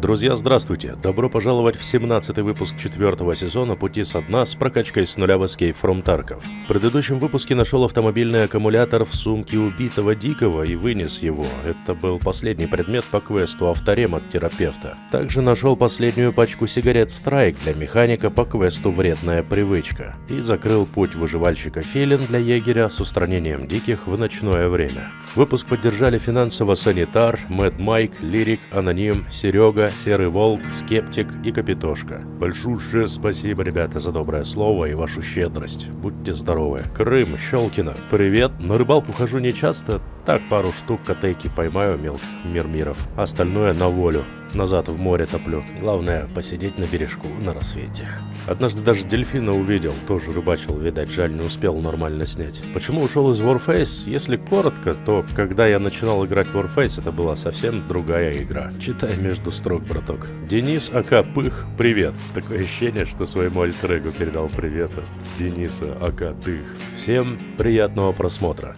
Друзья, здравствуйте! Добро пожаловать в 17-й выпуск 4-го сезона «Пути со дна» с прокачкой с нуля в Escape from Tarkov. В предыдущем выпуске нашел автомобильный аккумулятор в сумке убитого Дикого и вынес его. Это был последний предмет по квесту «Авторем» от терапевта. Также нашел последнюю пачку сигарет Strike для механика по квесту «Вредная привычка». И закрыл путь выживальщика Филин для егеря с устранением Диких в ночное время. Выпуск поддержали финансово Санитар, Мэд Майк, Лирик, Аноним, Серега, Серый Волк, Скептик и Капитошка. Большущее спасибо, ребята, за доброе слово и вашу щедрость. Будьте здоровы. Крым, Щелкино, привет. На рыбалку хожу нечасто, так пару штук котейки поймаю мелких мирмиров. Остальное на волю. Назад в море топлю. Главное, посидеть на бережку на рассвете. Однажды даже дельфина увидел, тоже рыбачил, видать, жаль, не успел нормально снять. Почему ушел из Warface? Если коротко, то когда я начинал играть в Warface, это была совсем другая игра. Читай между строк, браток. Денис АК Пых, привет. Такое ощущение, что своему альтер-эго передал привет от Дениса АК Тых. Всем приятного просмотра.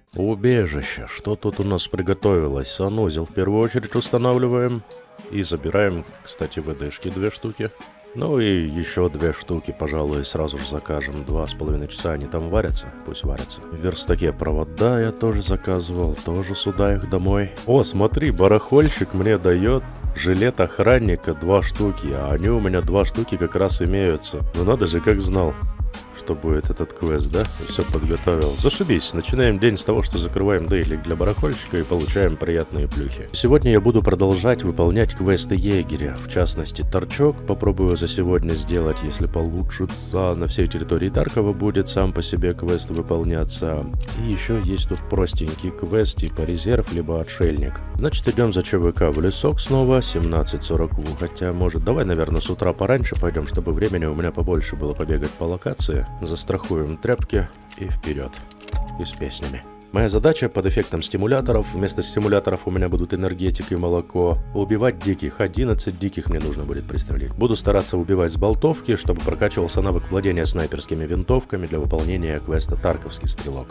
Убежище. Что тут у нас приготовилось? Санузел в первую очередь устанавливаем. И забираем, кстати, ВДшки 2 штуки. Ну и еще 2 штуки, пожалуй, сразу же закажем. 2,5 часа они там варятся, пусть варятся. В верстаке провода я тоже заказывал, тоже сюда их домой. О, смотри, барахольщик мне дает жилет охранника 2 штуки, а они у меня 2 штуки как раз имеются. Ну надо же, как знал, что будет этот квест, да? Все подготовил. Зашибись. Начинаем день с того, что закрываем дейлик для барахольщика и получаем приятные плюхи. Сегодня я буду продолжать выполнять квесты егеря. В частности, торчок попробую за сегодня сделать, если получится. На всей территории Таркова будет сам по себе квест выполняться. И еще есть тут простенький квест типа резерв, либо отшельник. Значит, идем за ЧВК в лесок снова. 17:40. Хотя, может, давай, наверное, с утра пораньше пойдем, чтобы времени у меня побольше было побегать по локации. Застрахуем тряпки и вперед. И с песнями. Моя задача под эффектом стимуляторов. Вместо стимуляторов у меня будут энергетик и молоко. Убивать диких. 11 диких мне нужно будет пристрелить. Буду стараться убивать с болтовки, чтобы прокачивался навык владения снайперскими винтовками для выполнения квеста «Тарковский стрелок».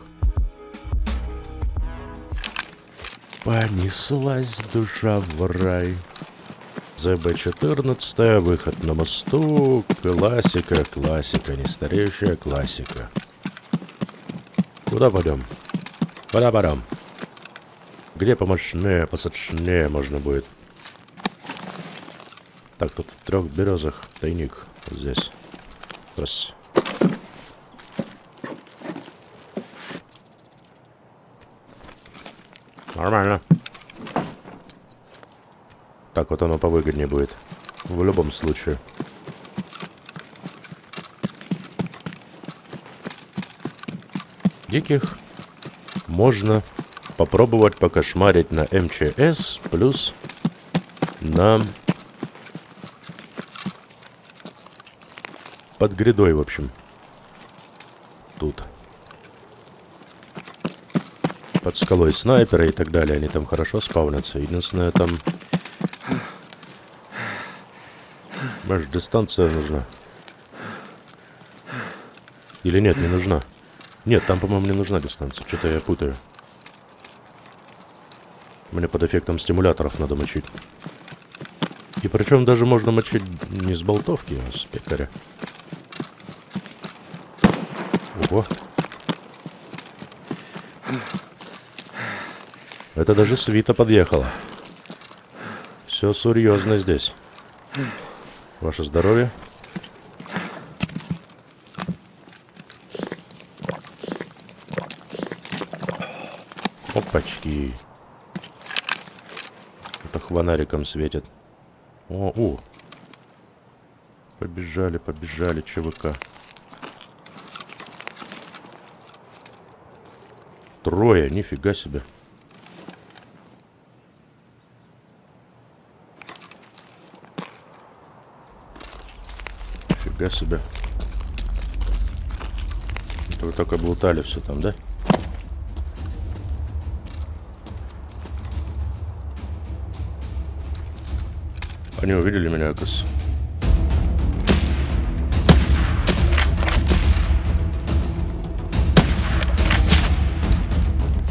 Понеслась душа в рай. ЗБ-14, выход на мосту, классика, классика, нестареющая классика. Куда пойдем? Куда пойдем? Где помощнее, посочнее можно будет? Так, тут в 3 березах тайник. Вот здесь. Раз. Нормально. Так вот оно повыгоднее будет. В любом случае. Диких можно попробовать покошмарить на МЧС плюс на под грядой, в общем. Тут. Под скалой снайпера и так далее. Они там хорошо спавнятся. Единственное, там... Может, дистанция нужна? Или нет, не нужна? Нет, там, по-моему, не нужна дистанция. Что-то я путаю. Мне под эффектом стимуляторов надо мочить. И причем даже можно мочить не с болтовки, а с пекаря. Ого. Это даже свита подъехала. Все серьезно здесь. Ваше здоровье. Опачки. Это хвонариком светит. О. Побежали, побежали, ЧВК. 3, нифига себе. Нифига себе. Это вы только облутали все там, да? Они увидели меня, оказывается.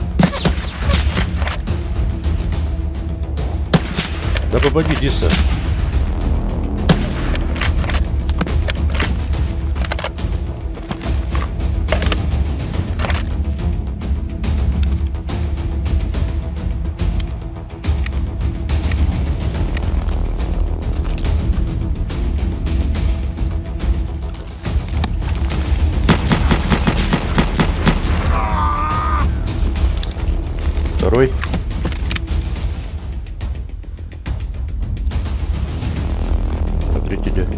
Да попади, Диса. смотрите, где.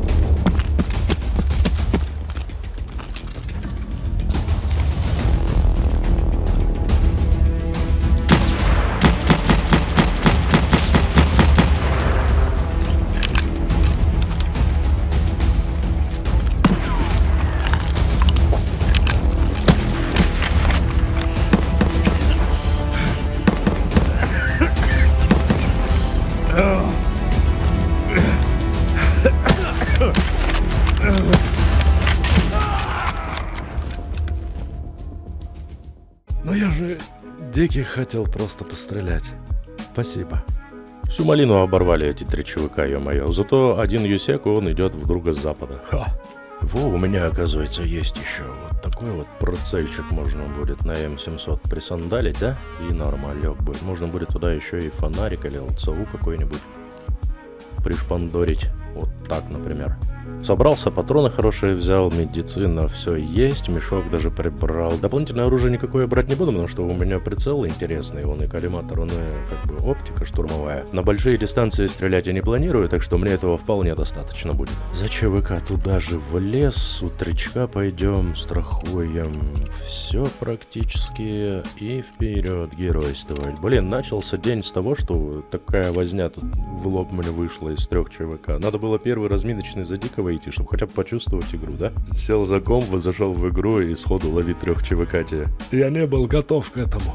Ну я же диких хотел просто пострелять. Спасибо. Всю малину оборвали эти 3 ЧВК, ё-моё. Зато один юсек, он идет в друга с запада. Ха! Во, у меня, оказывается, есть еще вот такой вот прицельчик. Можно будет на М700 присандалить, да? И нормалек будет. Можно будет туда еще и фонарик или ЛЦУ какой-нибудь пришпандорить. Вот так, например. Собрался, патроны хорошие взял, медицина, все есть, мешок даже прибрал. Дополнительное оружие никакое брать не буду, потому что у меня прицел интересный, он и коллиматор, он и как бы оптика штурмовая. На большие дистанции стрелять я не планирую, так что мне этого вполне достаточно будет. За ЧВК туда же в лес, с утречка пойдем, страхуем. Все практически и вперед геройствовать. Блин, начался день с того, что такая возня тут в лоб мне вышла из 3 ЧВК. Надо было первый разминочный за дикого идти, чтобы хотя бы почувствовать игру, да? Сел за комп, зашел в игру и сходу ловить 3 ЧВК тебе. Я не был готов к этому.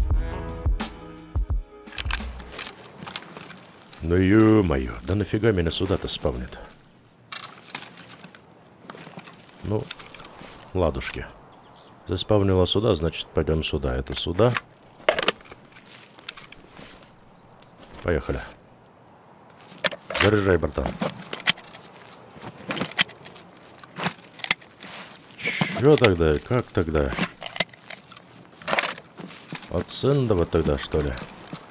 Ну ё-моё, да нафига меня сюда-то спавнит? Ну, ладушки. Заспавнила сюда, значит пойдем сюда. Это сюда. Поехали. Заряжай, братан. Чё тогда? Как тогда? От Сэндова тогда, что ли?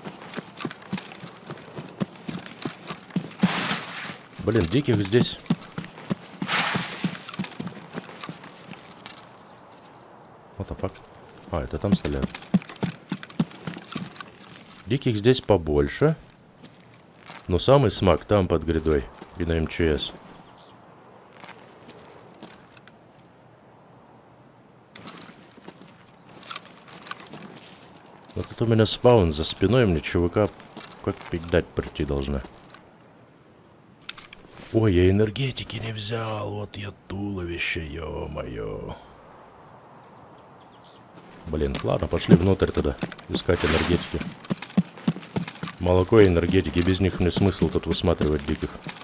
Блин, диких здесь. What the fuck? А, это там стреляют. Диких здесь побольше. Но самый смак там под грядой. И на МЧС. Вот тут у меня спаун за спиной, мне ЧВК как пить прийти должна. Ой, я энергетики не взял, вот я туловище, ё-моё. Блин, ладно, пошли внутрь тогда, искать энергетики. Молоко и энергетики, без них мне смысл тут высматривать диких.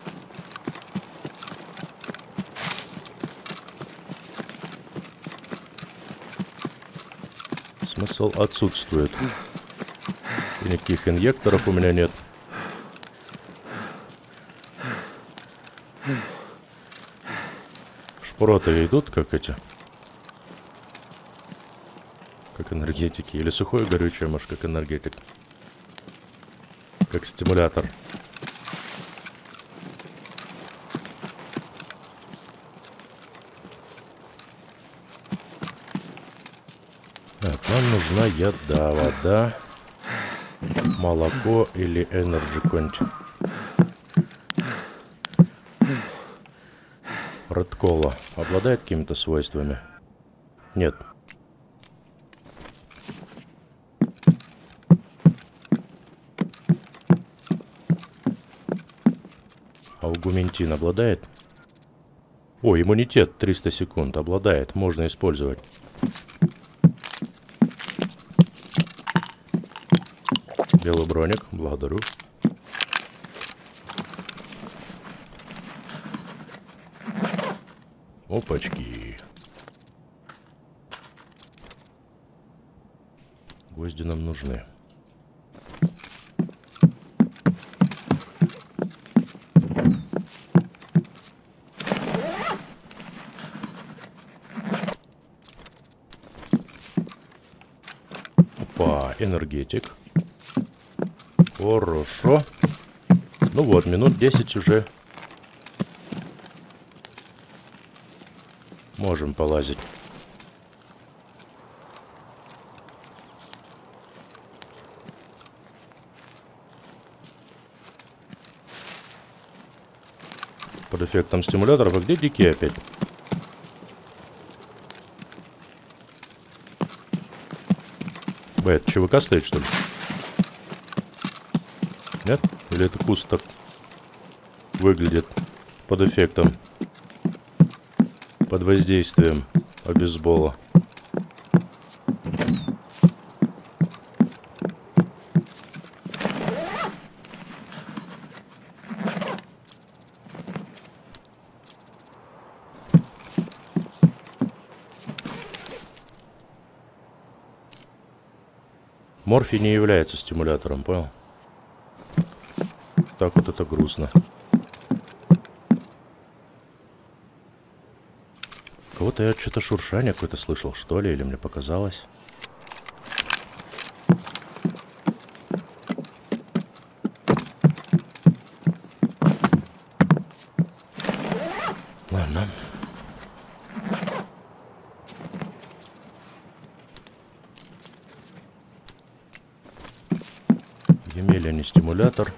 Смысл отсутствует. И никаких инъекторов у меня нет. Шпроты идут как эти. Как энергетики. Или сухое горючее, может, как энергетик. Как стимулятор. Так, нам нужна еда, вода, молоко или энерджи конч. Редкола обладает какими-то свойствами? Нет. Аугументин обладает? О, иммунитет 300 секунд обладает, можно использовать. Белый броник, благодарю. Опачки. Гвозди нам нужны. Опа, энергетик. Хорошо. Ну вот, минут 10 уже. Можем полазить. Под эффектом стимуляторов. А где дикие опять? Это ЧВК стоит, что ли? Нет? Или это куст так выглядит под эффектом? Под воздействием обезбола. Морфий не является стимулятором, понял? Так вот это грустно. Кого-то я что-то шуршание какое-то слышал, что ли, или мне показалось? Ладно. Емеля не стимулятор.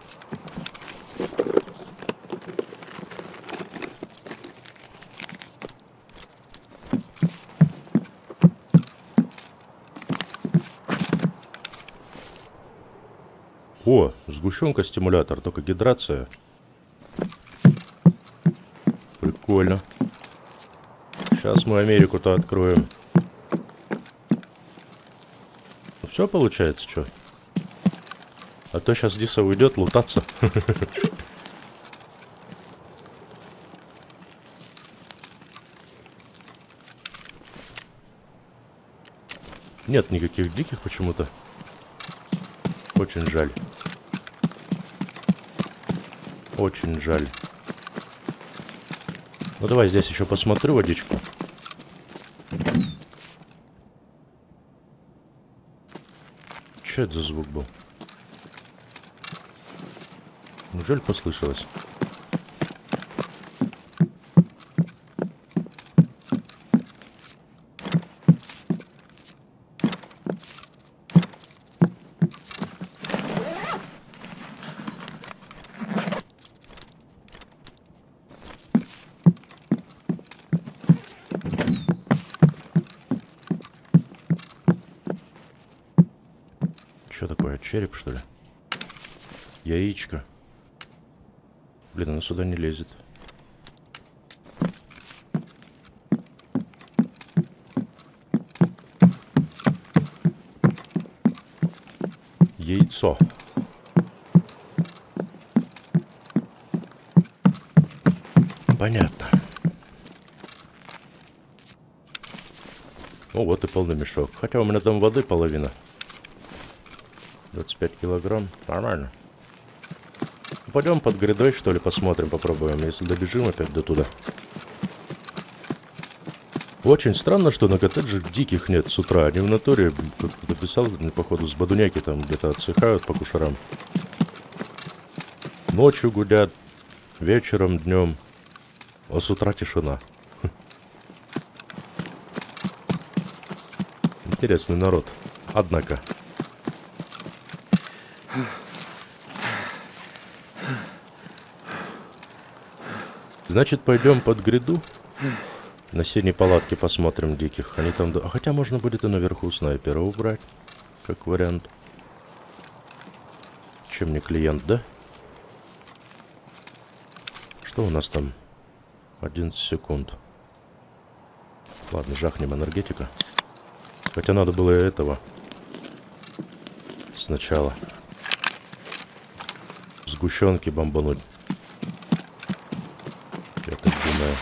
О, сгущенка стимулятор, только гидрация. Прикольно. Сейчас мы Америку-то откроем. Ну, все получается, что? А то сейчас Диса уйдет лутаться. Нет никаких диких почему-то. Очень жаль. Очень жаль. Ну давай здесь еще посмотрю водичку. Что это за звук был? Неужели послышалось? Что такое? Череп, что ли? Яичко. Блин, она сюда не лезет. Яйцо. Понятно. Ну вот и полный мешок. Хотя у меня там воды половина. 25 килограмм. Нормально. Пойдем под грядой, что ли, посмотрим, попробуем, если добежим опять до туда. Очень странно, что на коттеджах диких нет с утра. Они в натуре, как кто-то писал, походу, с Бадуняки там где-то отсыхают по кушарам. Ночью гудят, вечером, днем, а с утра тишина. Интересный народ, однако. Значит, пойдем под гряду. На синей палатке посмотрим диких. Они там... А хотя можно будет и наверху снайпера убрать. Как вариант. Чем не клиент, да? Что у нас там? 11 секунд. Ладно, жахнем энергетика. Хотя надо было и этого. Сначала. Сгущенки бомбануть. Я так думаю.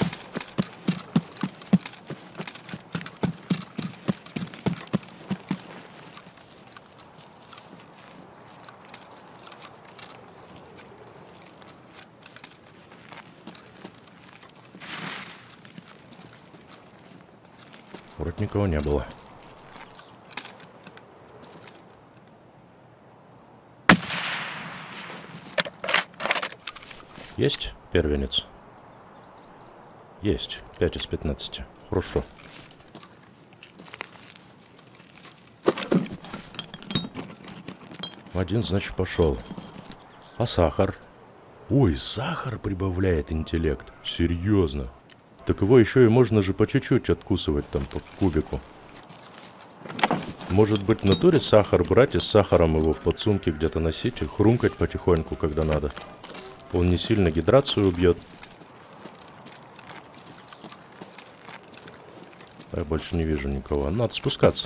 Вроде никого не было. Есть первенец? Есть. 5 из 15. Хорошо. Один, значит, пошел. А сахар? Ой, сахар прибавляет интеллект. Серьезно. Так его еще и можно же по чуть-чуть откусывать там по кубику. Может быть, в натуре сахар брать и с сахаром его в подсумке где-то носить и хрумкать потихоньку, когда надо. Он не сильно гидрацию убьет. Я больше не вижу никого. Надо спускаться.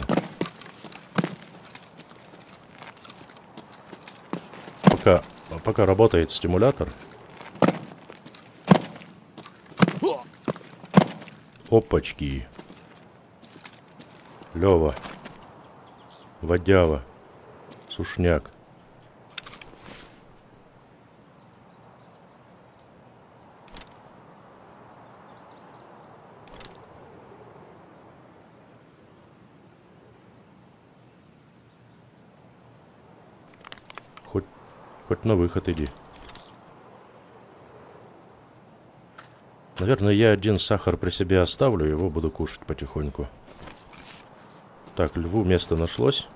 Пока работает стимулятор. Опачки. Лёва. Водява. Сушняк. Хоть на выход иди. Наверное, я один сахар при себе оставлю, его буду кушать потихоньку. Так, льву место нашлось.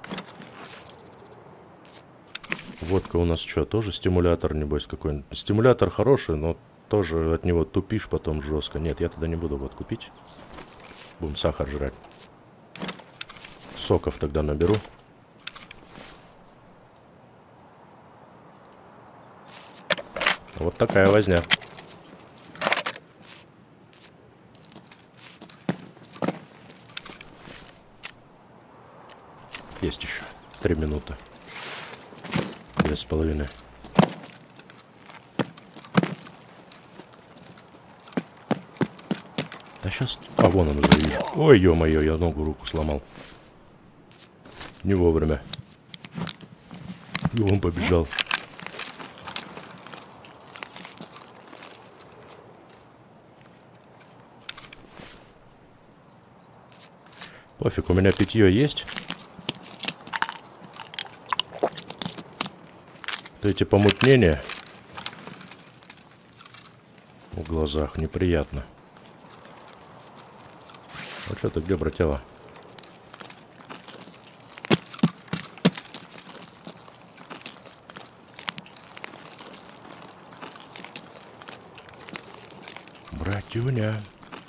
Водка у нас что, тоже стимулятор, небось, какой-нибудь? Стимулятор хороший, но тоже от него тупишь потом жестко. Нет, я тогда не буду водку пить. Будем сахар жрать. Соков тогда наберу. Вот такая возня. Есть еще 3 минуты. 2,5. Да сейчас... А, вон он уже видит. Ой, ё-моё, я руку сломал. Не вовремя. И он побежал. Пофиг, у меня питье есть. То эти помутнения в глазах неприятно. А что ты где, братела? Братюня.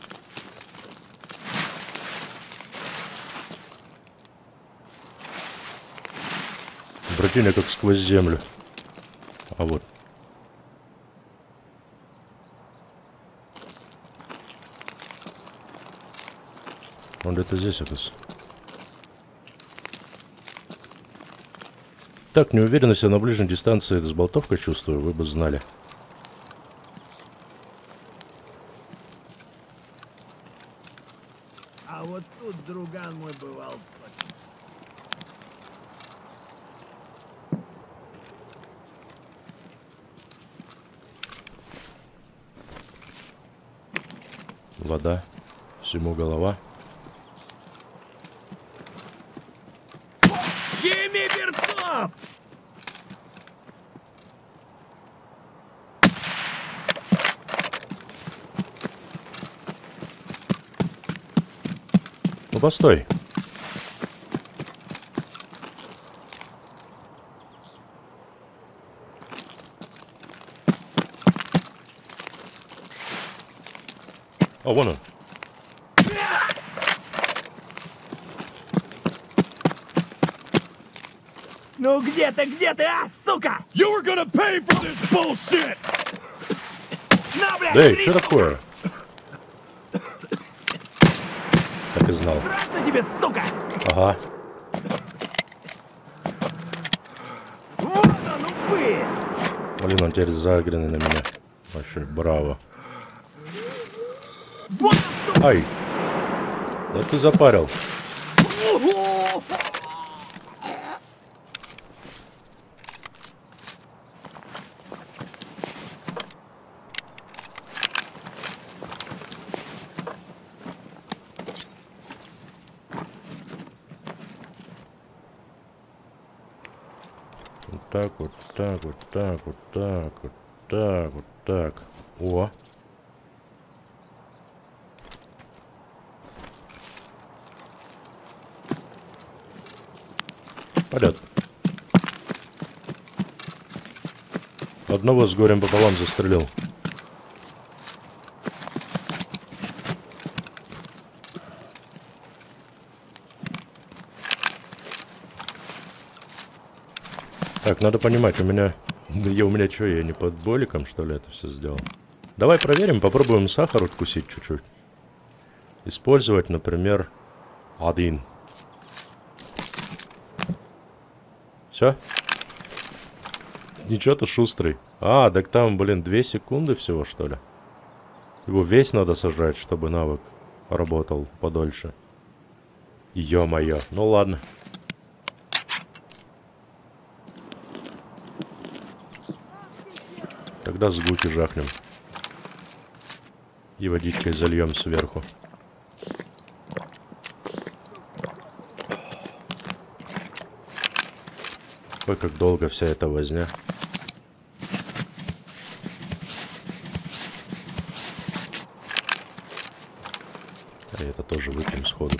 Братюня как сквозь землю. А вот. Он где-то здесь оказывается. Так, неуверенность я на ближней дистанции с болтовкой чувствую, вы бы знали. А вот тут друган мой бывал. Вода. Всему голова. Семиберцов! Ну, постой. О, вон он. Ну где ты, а, сука? You were gonna pay for this bullshit! На, блядь, Эй, три что штуки! такое? Так и знал. Красный тебе, сука! Ага. Вот он, упырь! Блин, он теперь загренный на меня. Вообще, браво. Вот он, сука! Ай! Да ты запарил. Вот так, вот так, вот так, вот так, вот так, вот так. О! Полет. Одного с горем пополам застрелил. Так, надо понимать, у меня что, я не под боликом, что ли, это все сделал? Давай проверим, попробуем сахар откусить чуть-чуть. Использовать, например, 1. Все? Ничего, ты шустрый. А, так там, блин, 2 секунды всего, что ли? Его весь надо сожрать, чтобы навык работал подольше. Ё-моё. Ну ладно. Тогда с гуки жахнем. И водичкой зальем сверху. Ой, как долго вся эта возня. А это тоже выпьем сходу.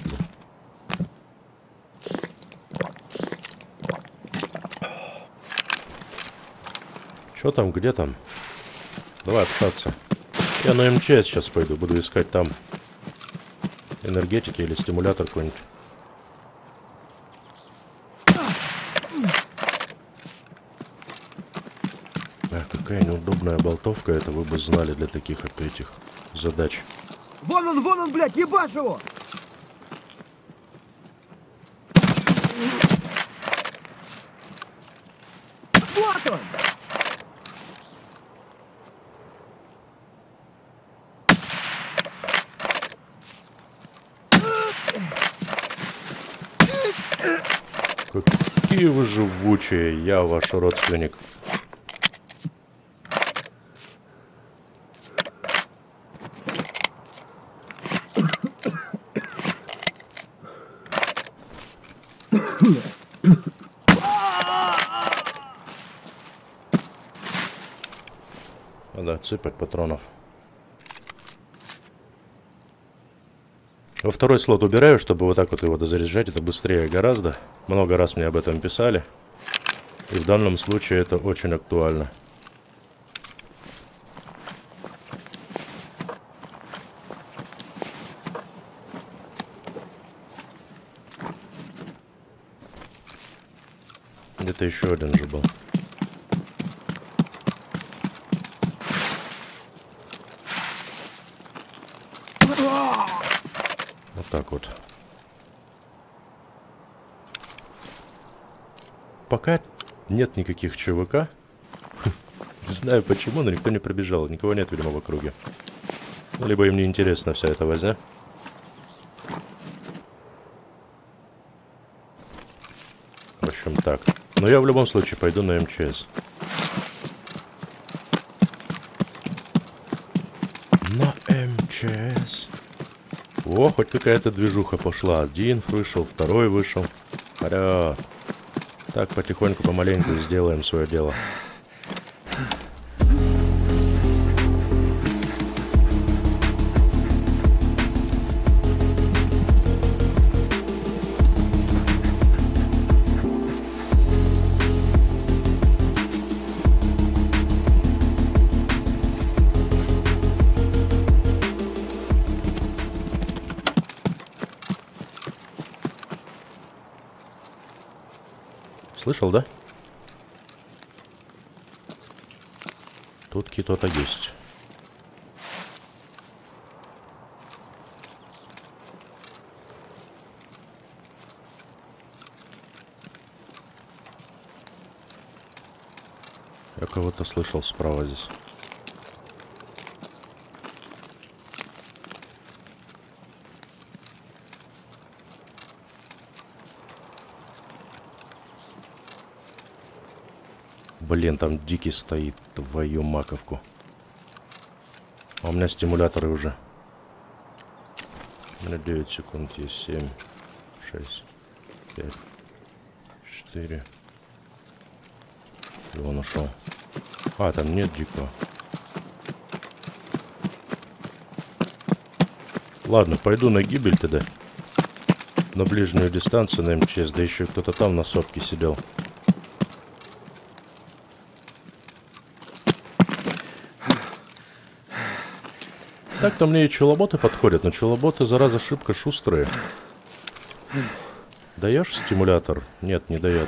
Чё там, где там? Давай общаться. Я на МЧС сейчас пойду, буду искать там энергетики или стимулятор какой-нибудь. Какая неудобная болтовка, это вы бы знали для таких этих задач. Вон он, блядь, ебашь его! Вот он! Какие вы живучие, я ваш родственник. Надо отсыпать патронов. Во второй слот убираю, чтобы вот так вот его дозаряжать. Это быстрее гораздо. Много раз мне об этом писали. И в данном случае это очень актуально. Где-то еще один же был. Вот так вот. Пока нет никаких ЧВК. Не знаю почему, но никто не пробежал. Никого нет, видимо, в округе. Либо им не интересна вся эта возня. В общем, так. Но я в любом случае пойду на МЧС. На МЧС. О, хоть какая-то движуха пошла. Один вышел, второй вышел. Хоря. Так, потихоньку, помаленьку сделаем свое дело. Слышал, да? Тут кто-то есть. Я кого-то слышал справа здесь. Блин, там дикий стоит, твою маковку. А у меня стимуляторы уже. У меня 9 секунд есть. 7, 6, 5, 4. Его нашел. А, там нет дикого. Ладно, пойду на гибель тогда. На ближнюю дистанцию на МЧС. Да еще кто-то там на сопке сидел. Так-то мне и челоботы подходят, но челоботы, зараза, шибко шустрые. Даешь стимулятор? Нет, не дает.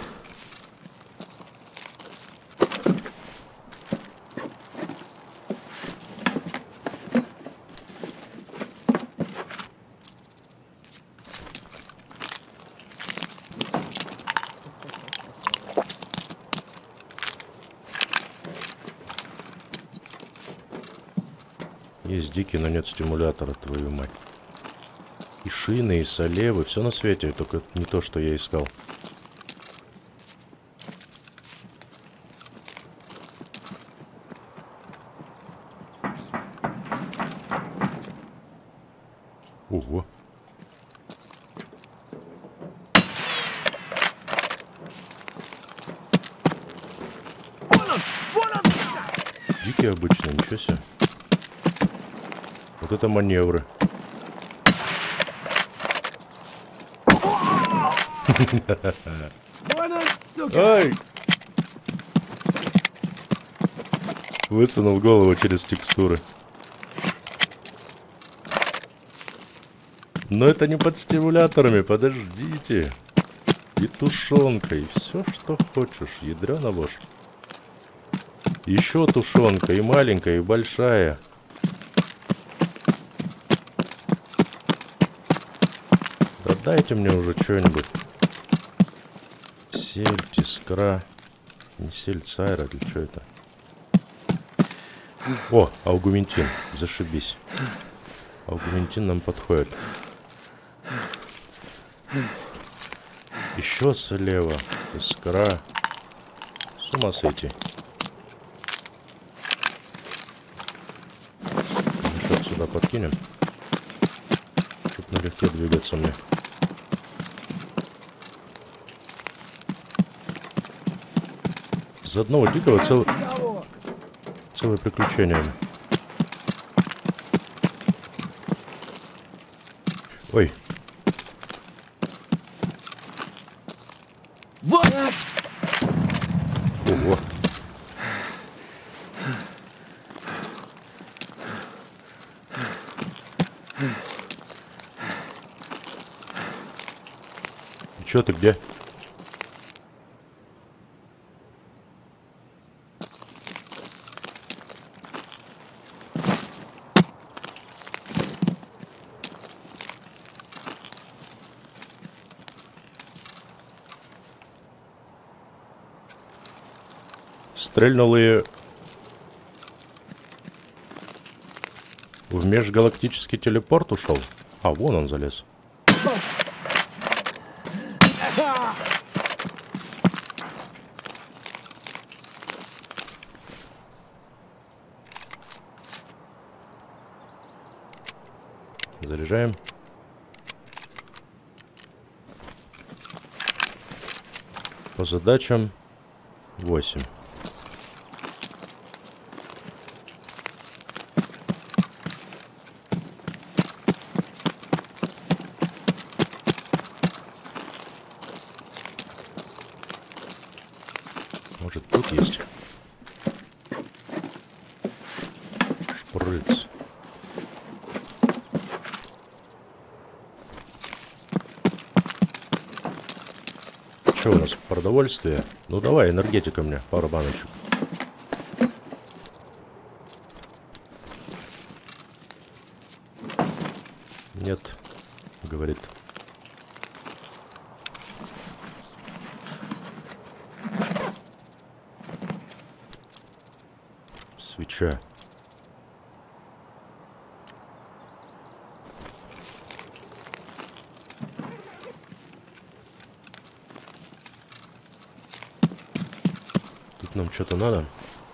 Есть дикий, но нет стимулятора, твою мать. И шины, и солевы, все на свете, только не то, что я искал. Ого. Дикий обычно, ничего себе. Вот это маневры. Вон он, сука! Ай! Высунул голову через текстуры. Но это не под стимуляторами, подождите. И тушенка, и все, что хочешь. Ядрёна ложь. Еще тушенка, и маленькая, и большая. Да дайте мне уже что-нибудь. Сель, тискра. Не сель, сайра, или что это? О, аугументин. Зашибись. Аугументин нам подходит. Еще слева. Искра. С ума сойти. Мешок сюда подкинем. Чтоб налегке двигаться мне. За одного дикого целое приключение. Ой. Вот! Ого. И чё ты где? Стрельнул и в межгалактический телепорт ушел. А, вон он залез. Заряжаем. По задачам 8. Может, тут есть шприц. Что у нас? Продовольствие? Ну давай, энергетика мне, пару баночек. Нет, говорит. Свеча. Тут нам что-то надо.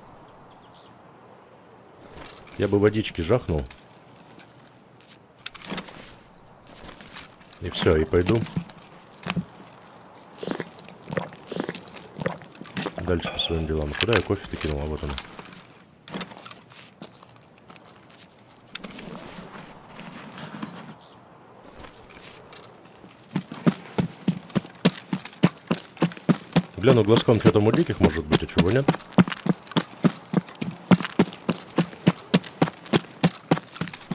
Я бы водички жахнул. И все, и пойду дальше по своим делам. Куда я кофе-то кинул? А вот он. Гляну глазком, что там у диких может быть, а чего нет.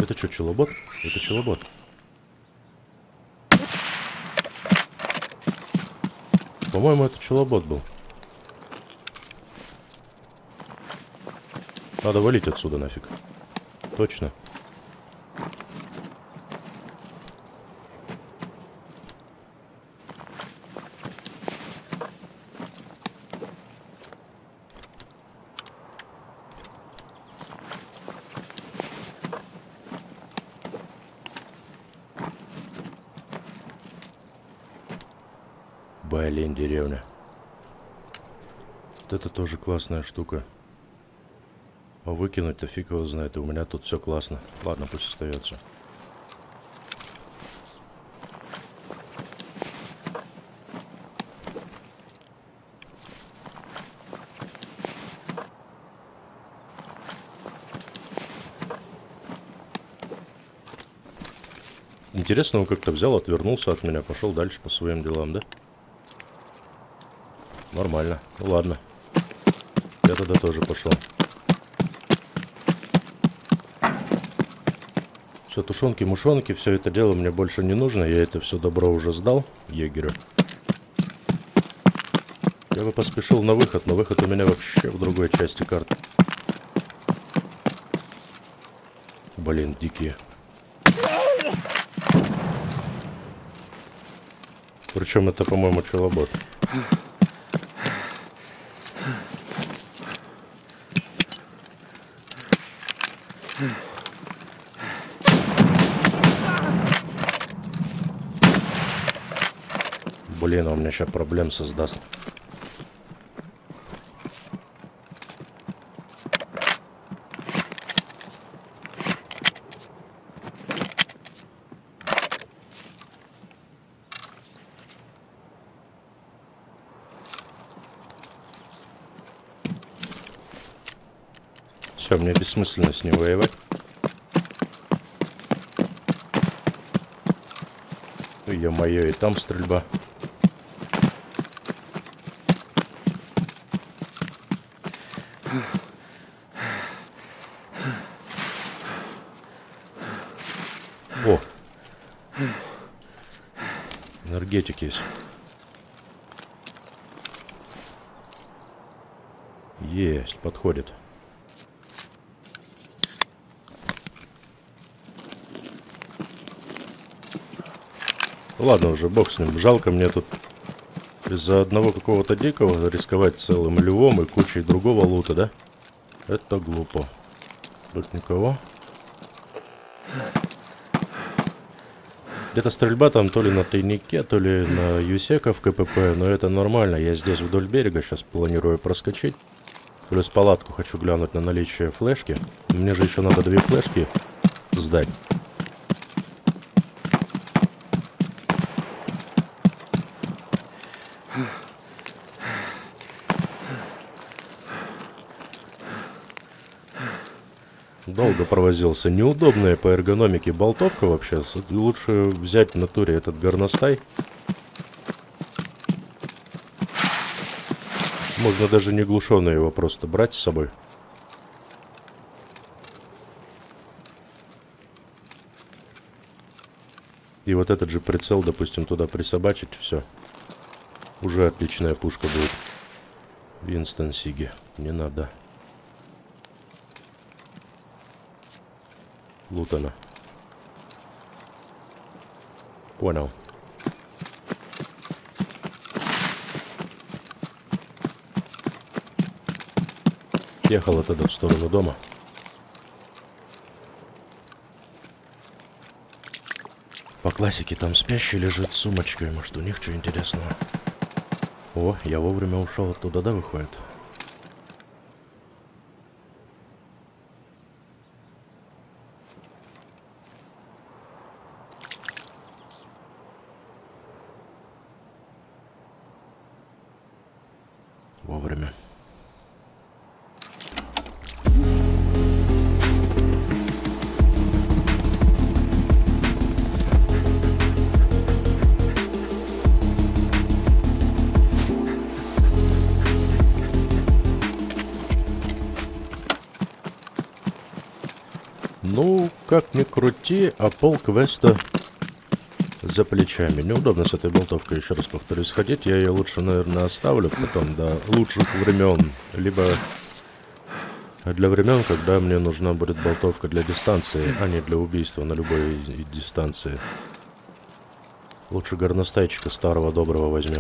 Это что, челобот? Это челобот. По-моему, это челобот был. Надо валить отсюда нафиг. Точно. Блин, деревня. Вот это тоже классная штука. А выкинуть-то фиг его знает. И у меня тут все классно. Ладно, пусть остается. Интересно, он как-то взял, отвернулся от меня, пошел дальше по своим делам, да? Нормально. Ну ладно. Я тогда тоже пошел. Все, тушенки-мушонки, все это дело мне больше не нужно. Я это все добро уже сдал егерю. Я бы поспешил на выход, но выход у меня вообще в другой части карты. Блин, дикие. Причем это, по-моему, челобот. Блин, он мне сейчас проблем создаст. Все, мне бессмысленно с ним воевать. Ё-моё, и там стрельба. О! Энергетик есть. Есть, подходит. Ладно уже, бог с ним. Жалко мне тут из-за одного какого-то дикого рисковать целым львом и кучей другого лута, да? Это глупо. Тут никого. Где-то стрельба там то ли на тайнике, то ли на юсека в КПП, но это нормально. Я здесь вдоль берега сейчас планирую проскочить. Плюс палатку хочу глянуть на наличие флешки. Мне же еще надо 2 флешки сдать. Долго провозился. Неудобная по эргономике болтовка вообще. Лучше взять в натуре этот горностай. Можно даже не глушенный его просто брать с собой. И вот этот же прицел, допустим, туда присобачить, все. Уже отличная пушка будет. Винстон Сиги. Не надо. Лутана. Понял. Ехала тогда в сторону дома. По классике там спящий лежит с сумочкой. Может, у них что интересного? О, я вовремя ушел оттуда, да, выходит? Вовремя. Ну, как ни крути, а пол квеста за плечами. Неудобно с этой болтовкой, еще раз повторюсь, ходить. Я ее лучше, наверное, оставлю потом до лучших времен. Либо для времен, когда мне нужна будет болтовка для дистанции, а не для убийства на любой дистанции. Лучше горностайчика старого доброго возьмем.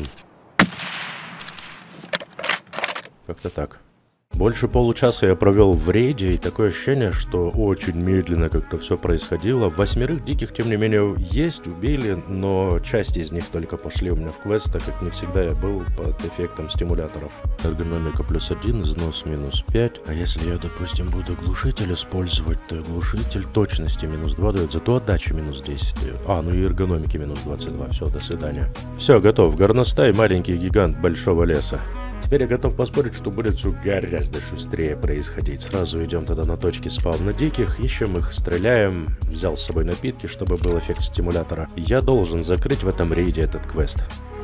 Как-то так. Больше получаса я провел в рейде, и такое ощущение, что очень медленно как-то все происходило. 8 диких, тем не менее, есть, убили, но части из них только пошли у меня в квест, так как не всегда я был под эффектом стимуляторов. Эргономика +1, износ -5. А если я, допустим, буду глушитель использовать, то глушитель точности -2 дает, зато отдачи -10 дает. А, ну и эргономики -22. Все, до свидания. Все, готов. Горностай, маленький гигант большого леса. Теперь я готов поспорить, что будет все гораздо шустрее происходить. Сразу идем тогда на точки спавна диких, ищем их, стреляем. Взял с собой напитки, чтобы был эффект стимулятора. Я должен закрыть в этом рейде этот квест.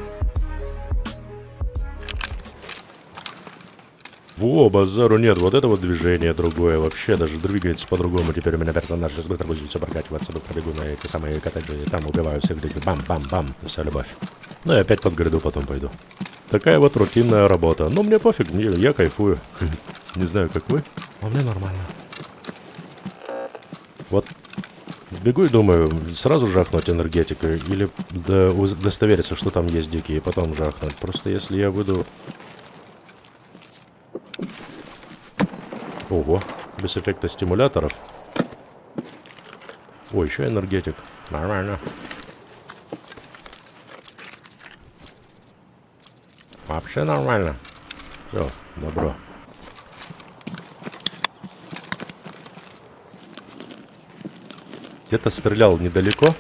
Во, базару нет, вот это вот движение другое, вообще даже двигается по-другому. Теперь у меня персонаж сейчас быстро будет все прокачиваться, быстро бегу на эти самые коттеджи, там убиваю всех диких, бам-бам-бам, вся любовь. Ну и опять под гряду потом пойду. Такая вот рутинная работа. Но мне пофиг, я кайфую. Не знаю, как вы, а мне нормально. Вот бегу и думаю, сразу жахнуть энергетикой или удостовериться, что там есть дикие, и потом жахнуть. Просто если я выйду... Ого, без эффекта стимуляторов. Ой, еще энергетик. Нормально. Вообще нормально. Все, добро. Где-то стрелял недалеко.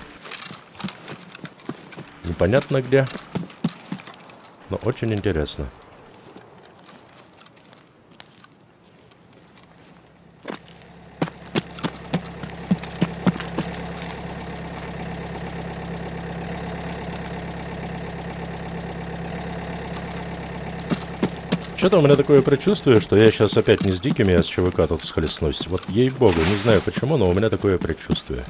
Непонятно где. Но очень интересно. Что-то у меня такое предчувствие, что я сейчас опять не с дикими, а с ЧВК тут схлестнусь. Вот ей-богу, не знаю почему, но у меня такое предчувствие.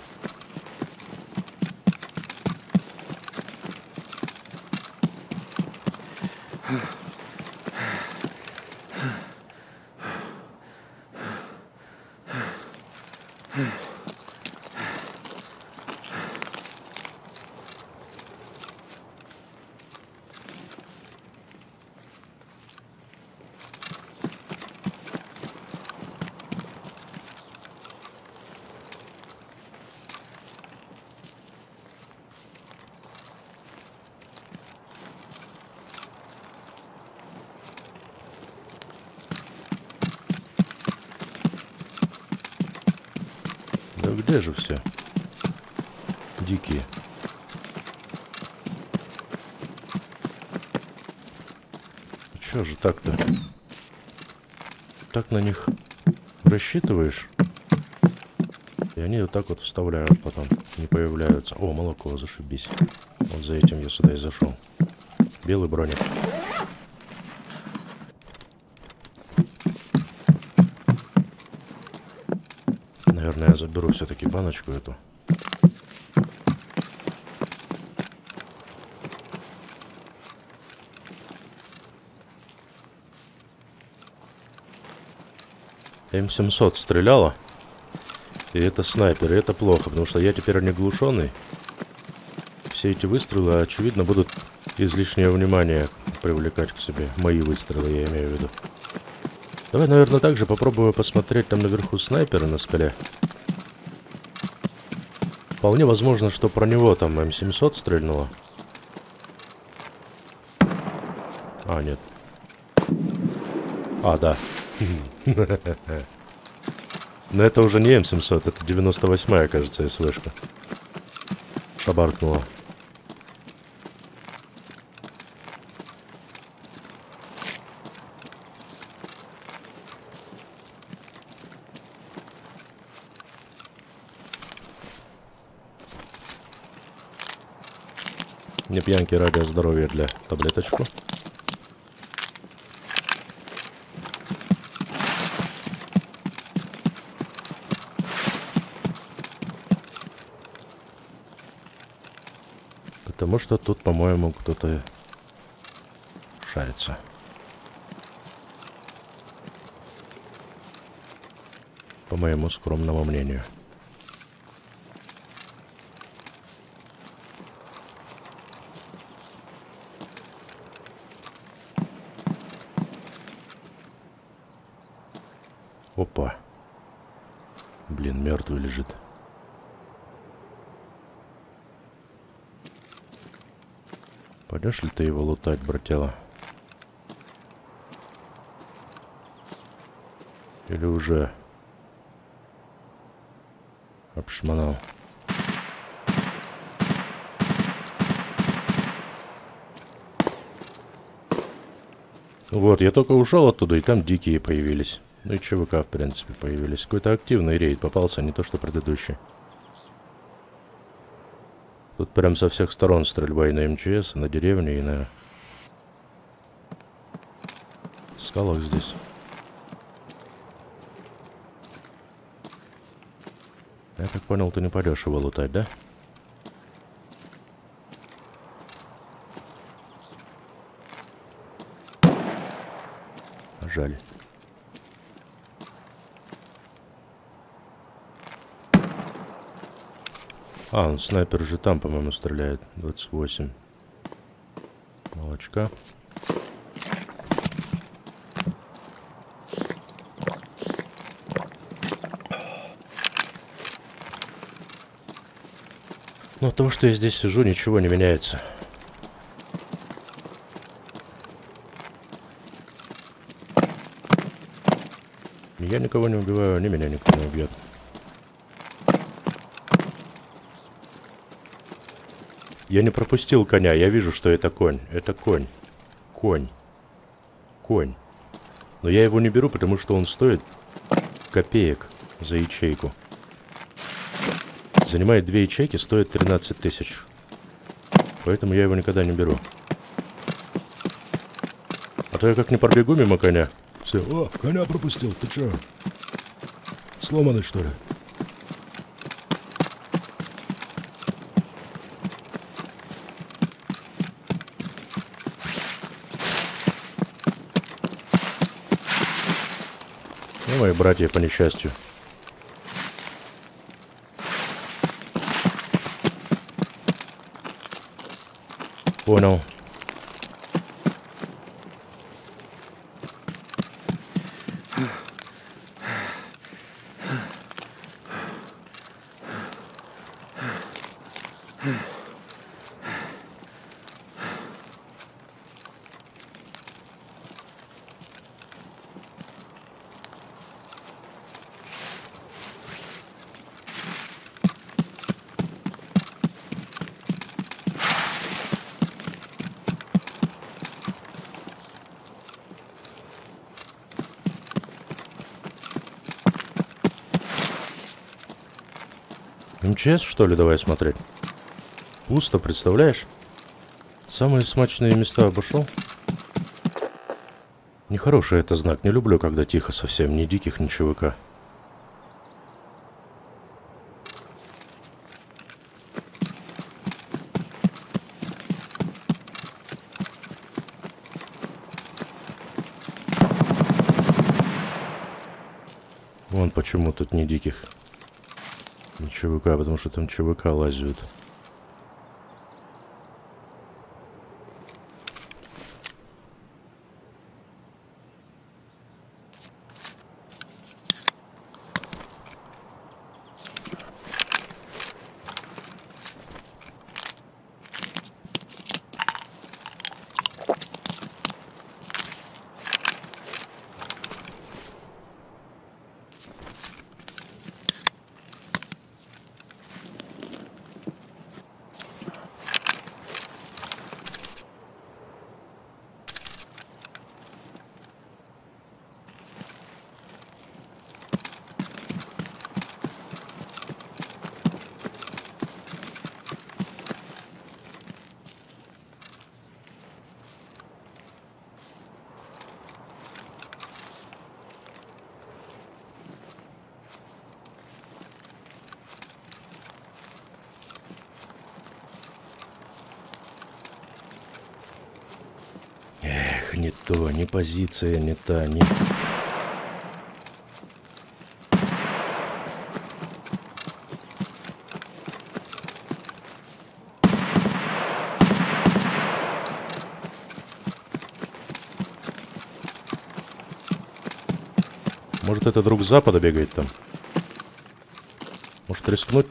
Да где же все? Дикие. Чё же так-то? Так на них рассчитываешь? И они вот так вот вставляют потом, не появляются. О, молоко, зашибись. Вот за этим я сюда и зашел. Белый броник. Наверное, я заберу все-таки баночку эту. М700 стреляла. И это снайпер, и это плохо, потому что я теперь не глушенный. Все эти выстрелы, очевидно, будут излишнее внимание привлекать к себе. Мои выстрелы, я имею в виду. Давай, наверное, также попробую посмотреть там наверху снайпера на скале. Вполне возможно, что про него там М700 стрельнуло. А, нет. А, да. Но это уже не М700, это 98-я, кажется, СВшка. Шабаркнула. Не пьянки ради здоровья для таблеточку. Потому что тут, по-моему, кто-то шарится. По моему скромному мнению. Опа. Блин, мертвый лежит. Пойдешь ли ты его лутать, братела? Или уже обшмонал? Вот, я только ушел оттуда, и там дикие появились. Ну и ЧВК, в принципе, появились. Какой-то активный рейд попался, не то что предыдущий. Тут прям со всех сторон стрельба и на МЧС, и на деревне, и на скалах здесь. Я так понял, ты не пойдешь его лутать, да? Жаль. А, он снайпер же там, по-моему, стреляет. 28. Молочка. Но от того, что я здесь сижу, ничего не меняется. Я никого не убиваю, они меня никто не убьет. Я не пропустил коня, я вижу, что это конь. Это конь. Конь. Конь. Но я его не беру, потому что он стоит копеек за ячейку. Занимает 2 ячейки, стоит 13 тысяч. Поэтому я его никогда не беру. А то я как не пробегу мимо коня. Все, о, коня пропустил, ты чё? Сломанный, что ли? Ну, мои братья, по несчастью. Понял. МЧС, что ли, давай смотреть? Пусто, представляешь? Самые смачные места обошел. Нехороший это знак. Не люблю, когда тихо совсем. Ни диких, ни ЧВК. Вон почему тут не диких. Не ЧВК, потому что там ЧВК лазят. Эх, не то, ни позиция не та, ни... Может, это друг с запада бегает там? Может, рискнуть?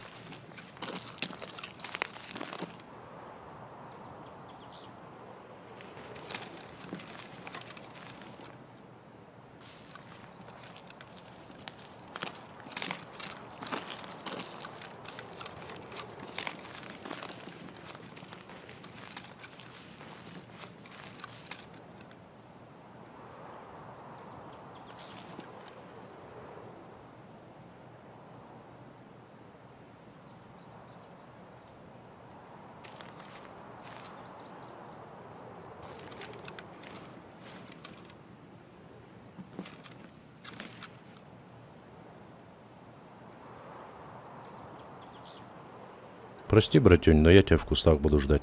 Прости, братюнь, но я тебя в кустах буду ждать.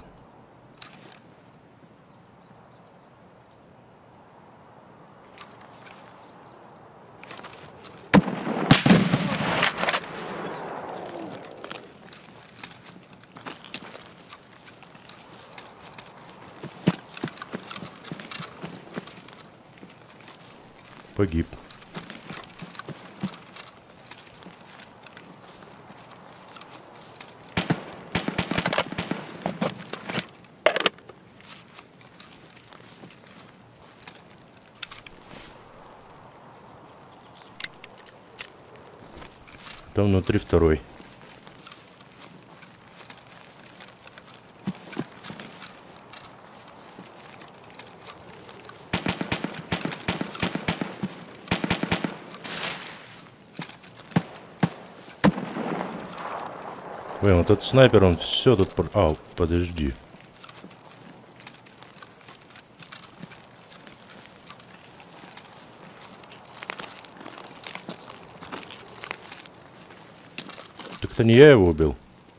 Погиб. Там внутри второй. Ой, вот этот снайпер, он все тут... А, подожди. Так это не я его убил.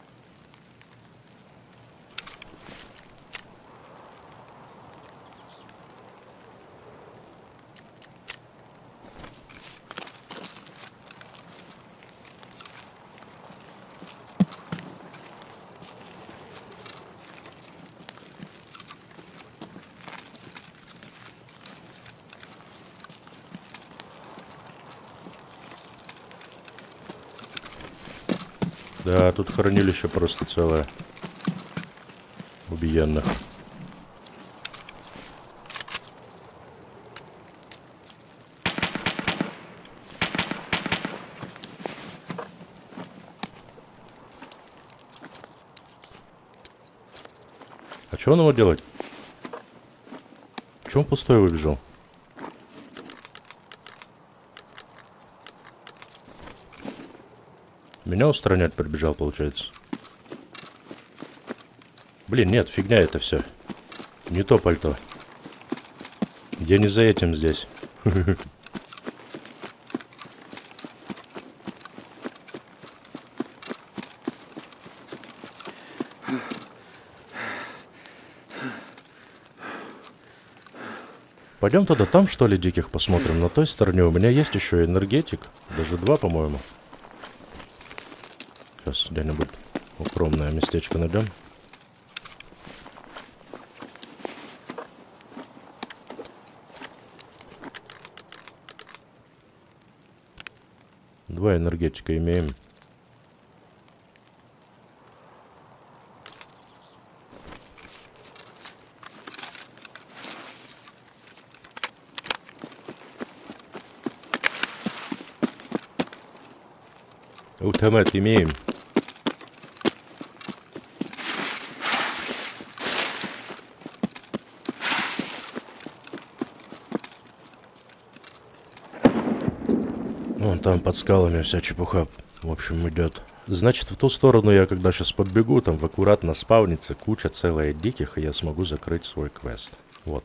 Да, тут хранилище просто целое. Убиенных. А что он его делать? Чего он пустой выбежал? Меня устранять прибежал, получается. Блин, нет, фигня это все. Не то пальто. Я не за этим здесь. Пойдем тогда там, что ли, диких посмотрим. На той стороне у меня есть еще энергетик. Даже 2, по-моему. Сейчас где-нибудь укромное местечко найдем. Два энергетика имеем. Автомат имеем. Вон там под скалами вся чепуха, в общем, идет. Значит, в ту сторону я когда сейчас подбегу, там аккуратно спавнится куча целая диких, и я смогу закрыть свой квест. Вот.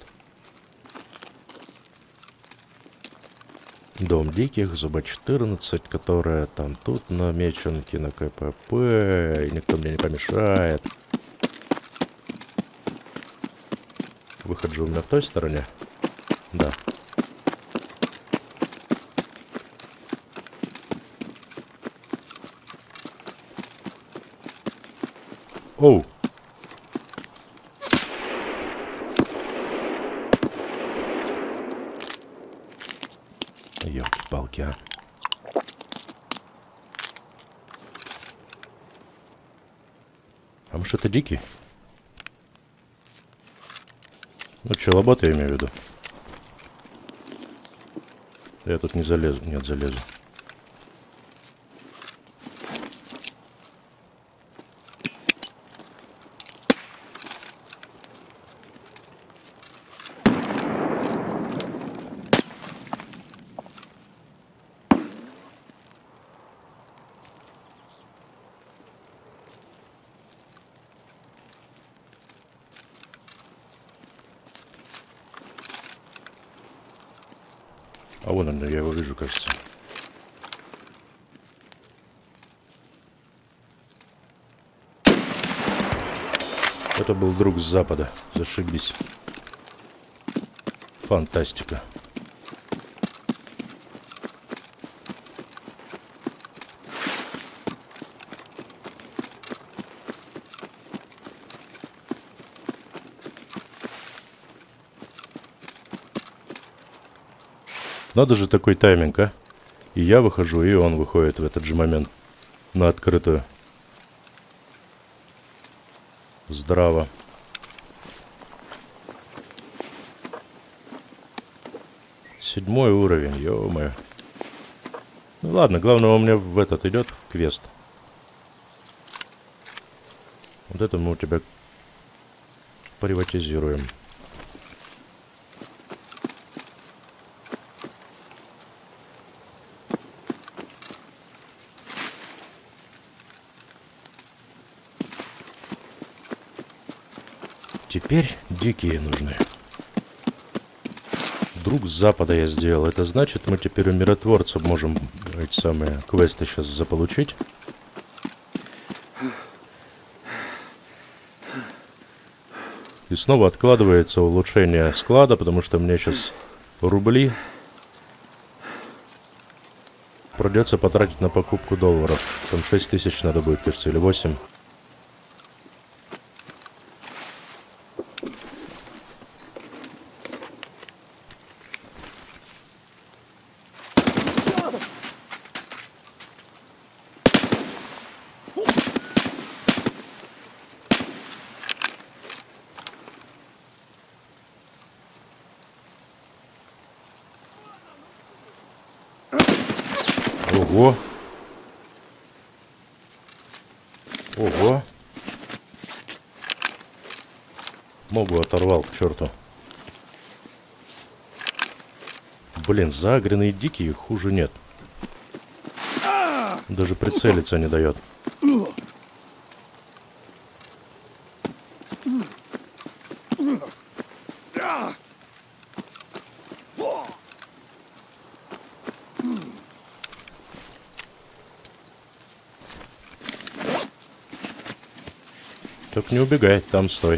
Дом диких, зуба 14, которая там тут намеченки на КПП, и никто мне не помешает. Выход же у меня в той стороне. Да. Оу. Ёлки-палки, а. А может это дикий? Ну, челобот я имею в виду. Я тут не залезу. Нет, залезу. А вон он, я его вижу, кажется. Это был друг с запада. Зашибись. Фантастика. Надо же такой тайминг, а? И я выхожу, и он выходит в этот же момент на открытую. Здраво. Седьмой уровень, ё-моё. Ну ладно, главное у меня в этот идет в квест. Вот это мы у тебя приватизируем. Теперь дикие нужны. Друг с запада я сделал. Это значит, мы теперь у миротворцев можем эти самые квесты сейчас заполучить. И снова откладывается улучшение склада, потому что мне сейчас рубли придется потратить на покупку долларов. Там 6000 надо будет, кажется, или 8. Ого! Ого! Ногу оторвал к черту. Блин, загренные дикие хуже нет. Даже прицелиться не дает. Только не убегай, там стой.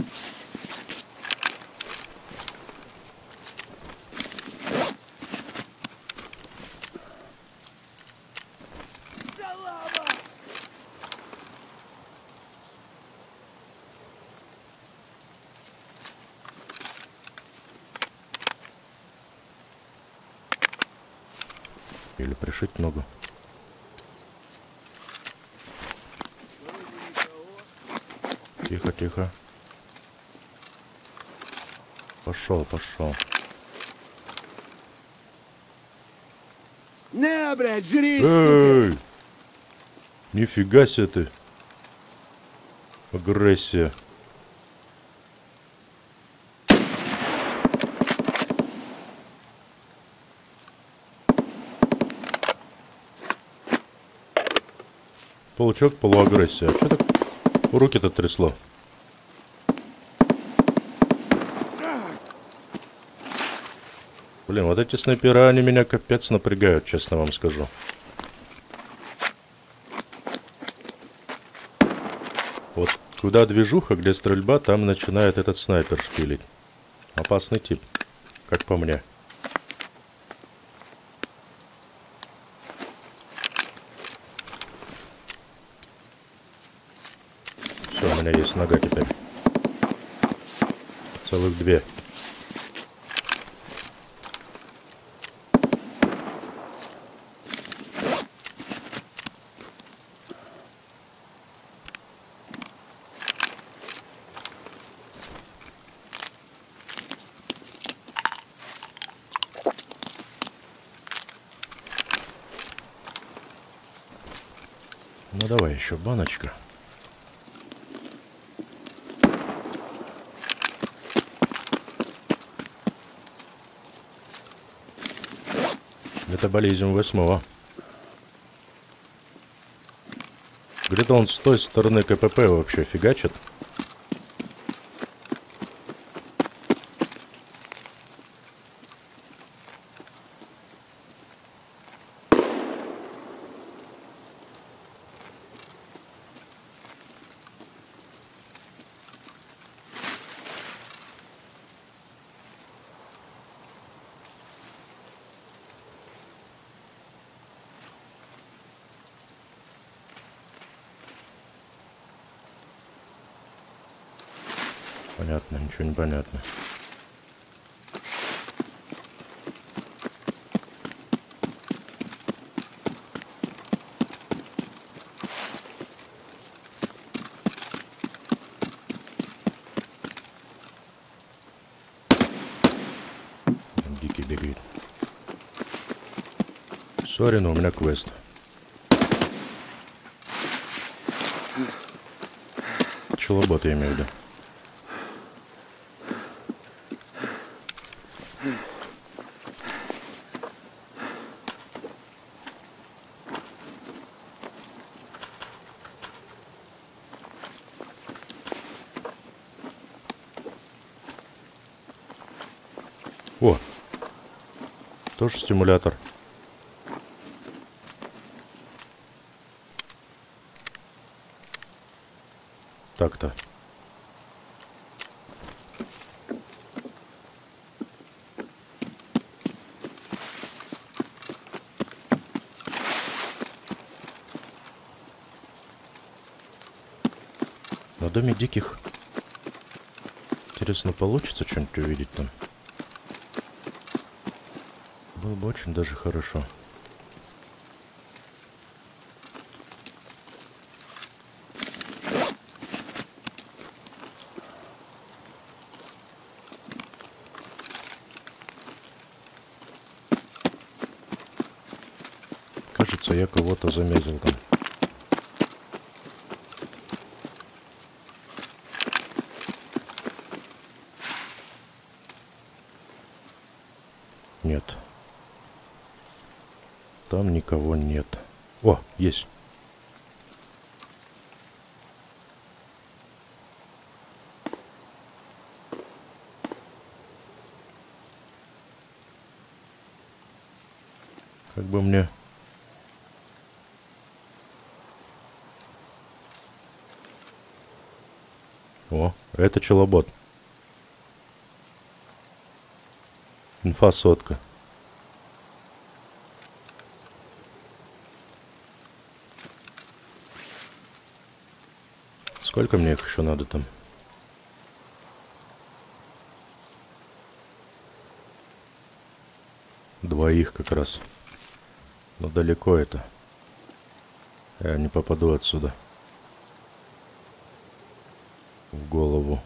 Или пришить ногу. Тихо, тихо. Пошел, пошел. На, блядь, жри, сука! Эй! Нифига себе ты. Агрессия. Получок, полуагрессия. А что так руки-то трясло? Блин, вот эти снайпера, они меня капец напрягают, честно вам скажу. Вот куда движуха, где стрельба, там начинает этот снайпер шпилить. опасный тип, как по мне. Все, у меня есть нога теперь. Целых 2. Ну давай еще баночка. Метаболизм 8. Где-то он с той стороны КПП вообще фигачит. Понятно, ничего не понятно. Дикий бегает. Сори, но у меня квест. Челобот я имею в виду. О, тоже стимулятор. Так-то. На доме диких. Интересно, получится что-нибудь увидеть там? Было бы очень даже хорошо. Кажется, я кого-то заметил там. Нет. Там никого нет. О, есть. Как бы мне... О, это челобот. Инфа 100. Сколько мне их еще надо там? Двоих как раз. Но далеко это. Я не попаду отсюда. В голову.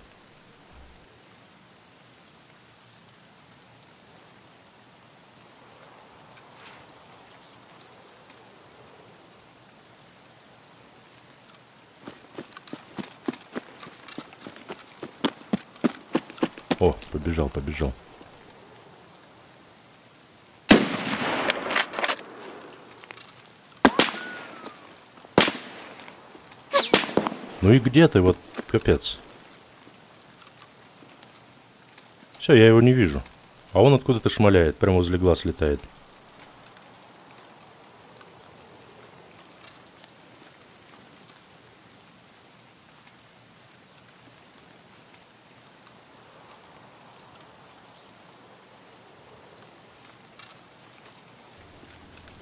О, побежал, побежал. Ну и где ты? Вот капец. Все, я его не вижу. А он откуда-то шмаляет, прямо возле глаз летает.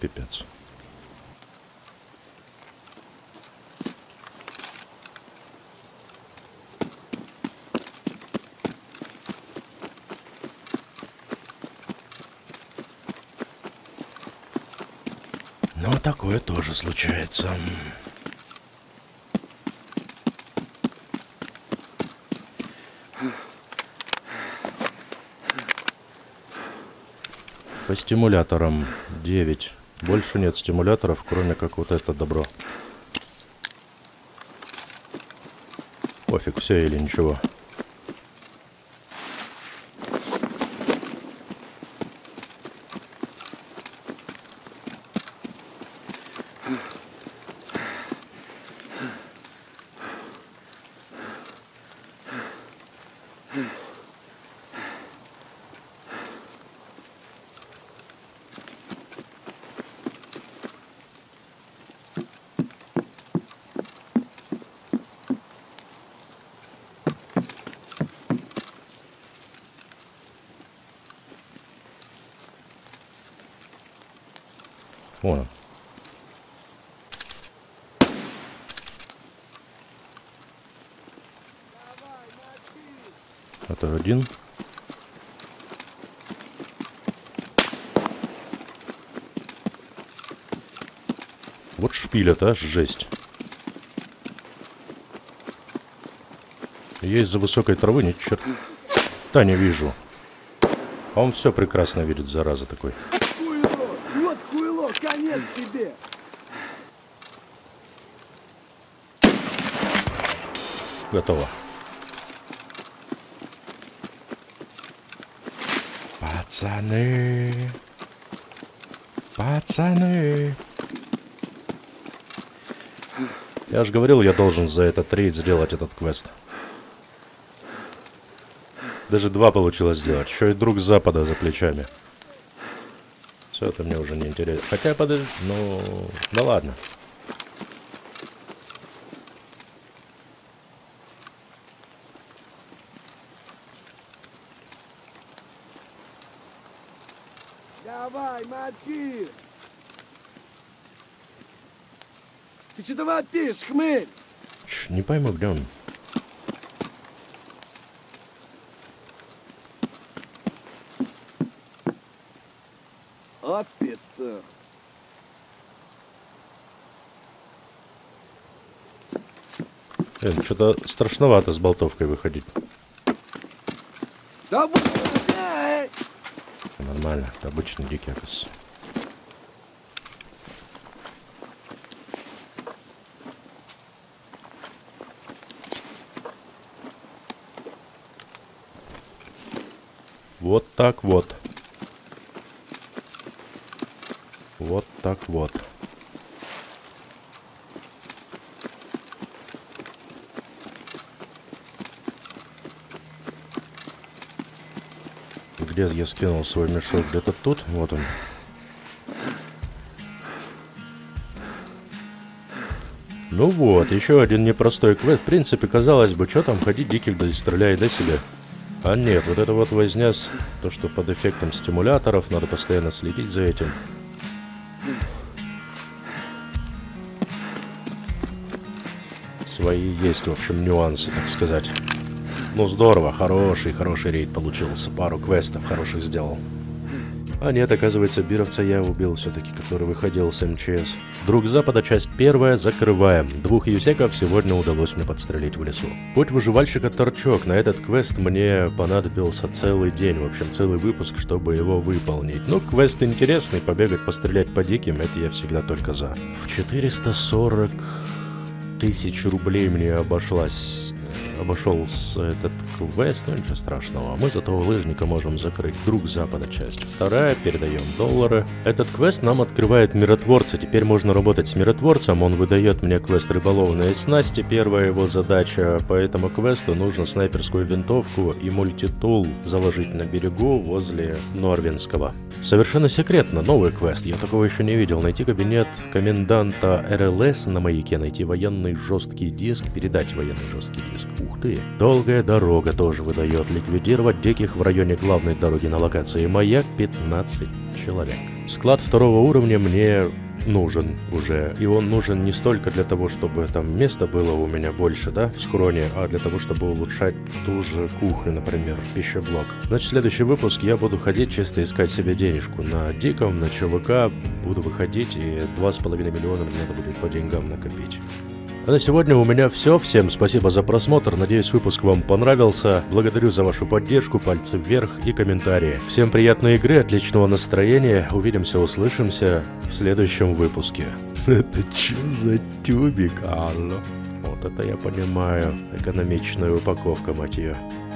Пипец. Но такое тоже случается. По стимуляторам 9. Больше нет стимуляторов, кроме как вот это добро. Пофиг, все или ничего. Вон он. Это один. Вот шпилят, а, жесть. Я из-за высокой травы ни черта не вижу. А он все прекрасно видит, зараза такой. Хуйло! Вот хуйло! Конец тебе! Готово. Пацаны. Пацаны. Я же говорил, я должен за этот рейд сделать этот квест. Даже 2 получилось сделать. Еще и друг с запада за плечами. Все это мне уже не интересно. Хотя, подожди, ну... Да ладно. Давай, мочи! Ты что-то вопишь, хмырь! Не пойму, где он. А петух! Что-то страшновато с болтовкой выходить. Да вот! Эй! Нормально, это обычный дикий оказывается. Вот так вот. Вот так вот. Где я скинул свой мешок? Где-то тут? Вот он. Ну вот, еще один непростой квест. В принципе, казалось бы, что там ходить, диких да и стреляй, да себе. А нет, вот это вот возня, то, что под эффектом стимуляторов, надо постоянно следить за этим. Свои есть, в общем, нюансы, так сказать. Ну здорово, хороший рейд получился. Пару квестов хороших сделал. А нет, оказывается, бировца я убил все-таки, который выходил с МЧС. Друг Запада, часть 1, закрываем. 2 юсеков сегодня удалось мне подстрелить в лесу. Путь выживальщика торчок. На этот квест мне понадобился целый день, в общем, целый выпуск, чтобы его выполнить. Ну, квест интересный, побегать, пострелять по диким, это я всегда только за. В 440 тысяч рублей мне обошелся этот квест, но ничего страшного. Мы зато у лыжника можем закрыть. Друг Запада, часть 2, передаем доллары. Этот квест нам открывает миротворца. Теперь можно работать с миротворцем. Он выдает мне квест рыболовные снасти. Первая его задача по этому квесту: нужно снайперскую винтовку и мультитул заложить на берегу возле Норвинского. Совершенно секретно, новый квест. Я такого еще не видел. Найти кабинет коменданта РЛС на маяке, найти военный жесткий диск, передать военный жесткий диск. Ух ты. Долгая дорога тоже выдает. Ликвидировать диких в районе главной дороги на локации маяк 15 человек. Склад 2-го уровня мне нужен уже. И он нужен не столько для того, чтобы там места было у меня больше, да, в схроне, а для того, чтобы улучшать ту же кухню, например, пищеблок. Значит, в следующий выпуск я буду ходить чисто искать себе денежку. На Диком, на ЧВК буду выходить, и 2,5 миллиона мне надо будет по деньгам накопить. А на сегодня у меня все. Всем спасибо за просмотр. Надеюсь, выпуск вам понравился. Благодарю за вашу поддержку, пальцы вверх и комментарии. Всем приятной игры, отличного настроения. Увидимся, услышимся в следующем выпуске. Это что за тюбик, алло? Вот это я понимаю. Экономичная упаковка, мать ее.